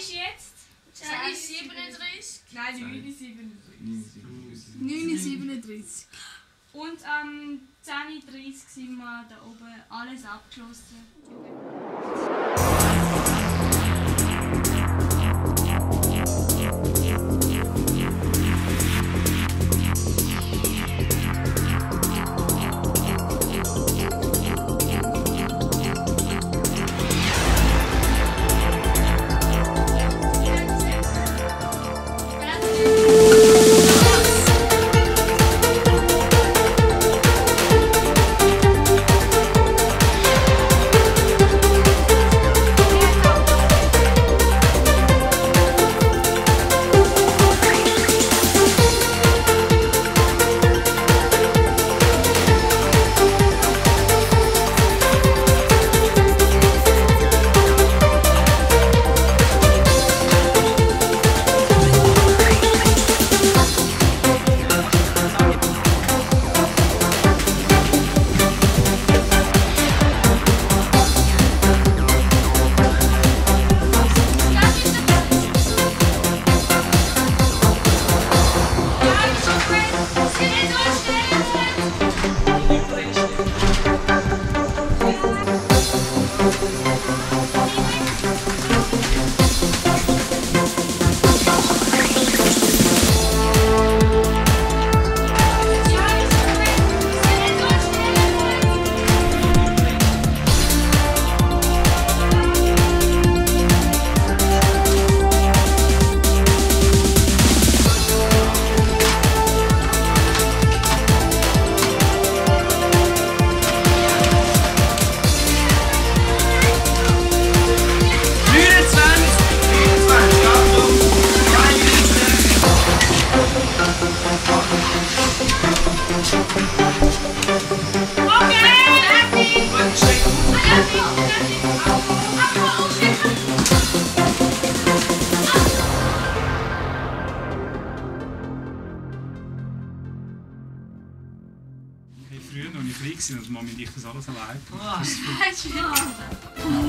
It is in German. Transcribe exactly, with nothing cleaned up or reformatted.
ist jetzt? zehn ist siebenunddreißig. Nein, neun ist siebenunddreißig. neun ist siebenunddreißig. Und am zehn Uhr dreißig sind wir da oben alles abgeschlossen. Früher, als ich klein war, und Mami und ich das alles allein. Das ist schön.